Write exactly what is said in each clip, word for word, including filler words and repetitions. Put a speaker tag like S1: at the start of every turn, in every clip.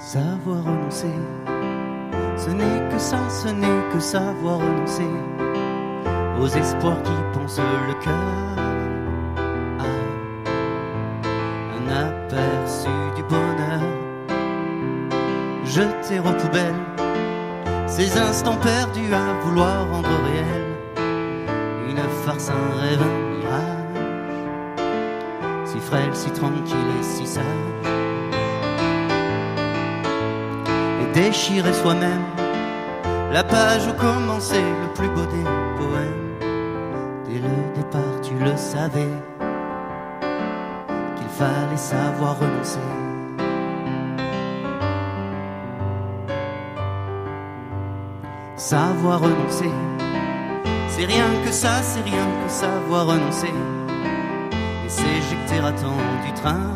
S1: Savoir renoncer, ce n'est que ça, ce n'est que savoir renoncer aux espoirs qui pensent le cœur à un aperçu du bonheur. Jeter aux poubelles ces instants perdus à vouloir rendre réel une farce, un rêve, un mirage, si frêle, si tranquille et si sage. Déchirer soi-même la page où commençait le plus beau des poèmes. Dès le départ tu le savais qu'il fallait savoir renoncer. Savoir renoncer, c'est rien que ça, c'est rien que savoir renoncer. Et s'éjecter à temps du train,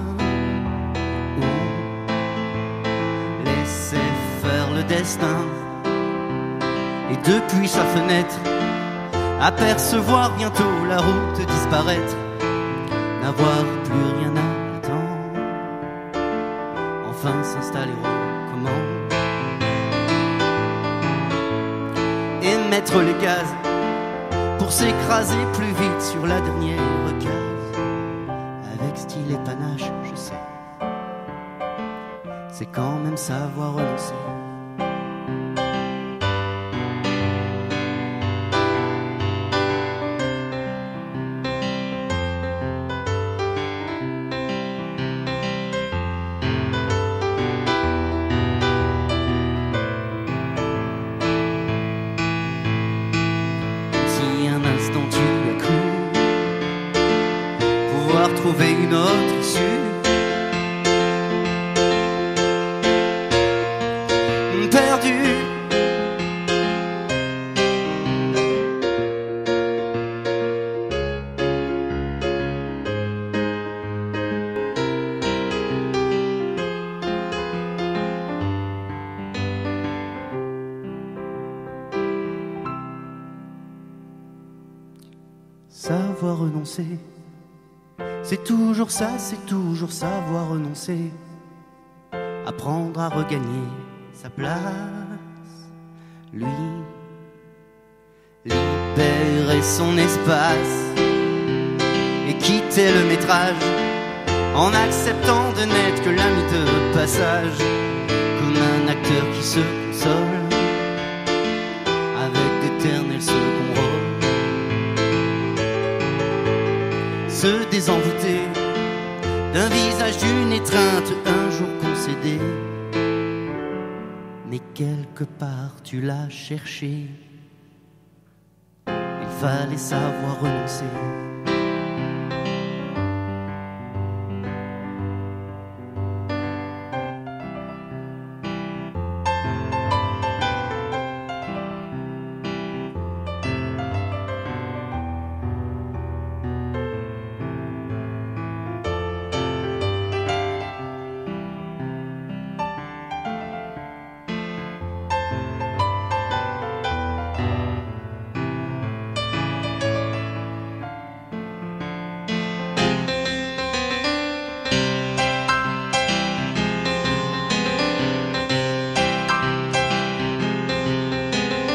S1: le destin, et depuis sa fenêtre apercevoir bientôt la route disparaître, n'avoir plus rien à attendre, enfin s'installer au commandes et mettre les gaz pour s'écraser plus vite sur la dernière case. Avec style et panache, je sais, c'est quand même savoir renoncer. Trouver une autre issue, perdu. Savoir renoncer, c'est toujours ça, c'est toujours savoir renoncer. Apprendre à regagner sa place, lui, libérer son espace et quitter le métrage en acceptant de n'être que l'ami de passage, comme un acteur qui se console avec d'éternels second rôles. Se désenvoûter d'un visage, d'une étreinte un jour concédée, mais quelque part tu l'as cherché, il fallait savoir renoncer.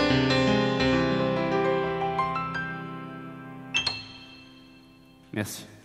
S1: Merci.